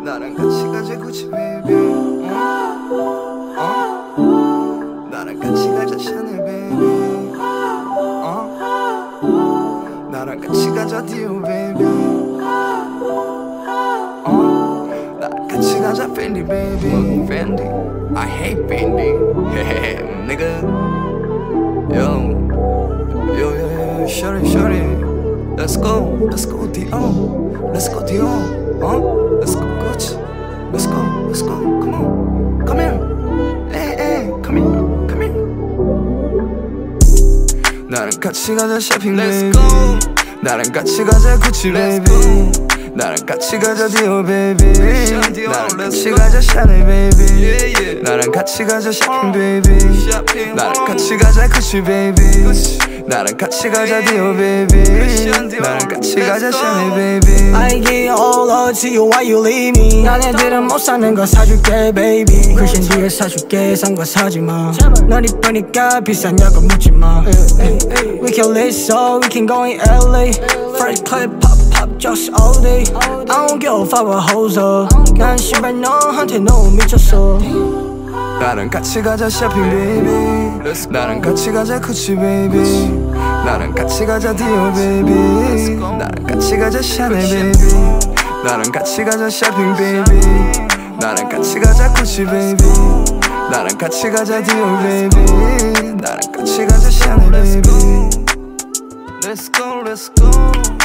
나랑 같이 가자 구찌 베이비. 나랑 같이 가자 샤넬 베이비. 나랑 같이 가자 디오 베이비. 나랑 같이 가자 펜디 베이비. 펜디 I hate Fendi. Nigga. Yo, shorty, let's go Dior, let's go Dior, let's go Gucci, let's go, come on, come here, hey, come here. 나랑 같이 가자 쇼핑 baby. 나랑 같이 가자 Gucci baby. 나랑 같이 가자 디오 baby. 나랑 같이 가자 샤넬 baby. 나랑 같이 가자 쇼핑 baby. 나랑 같이 가자 Gucci baby. 나랑 같이 가자 디오 baby. 나랑 같이 가자 샤넬 baby. I give all up to you while you leave me. 난 애들은 못 사는 거 사줄게 baby. Christian Dior 사줄게 싼 거 사지마. 넌 이쁘니까 비싸냐고 묻지마. We can listen, we can go in LA. First clip pop just all day. I don't give a fuck what hoes up. 난 씨발 너한테 너무 미쳤어. 나랑 같이 가자 쇼핑 baby. 나랑 같이 가자 Gucci baby. 나랑 같이 가자 디오 baby. 나랑 같이 가자 샤넬 baby. 나랑 같이 가자 쇼핑 baby. 나랑 같이 가자 Gucci baby. 나랑 같이 가자 디오 baby. 나랑 같이 가자 샤넬 baby. Let's go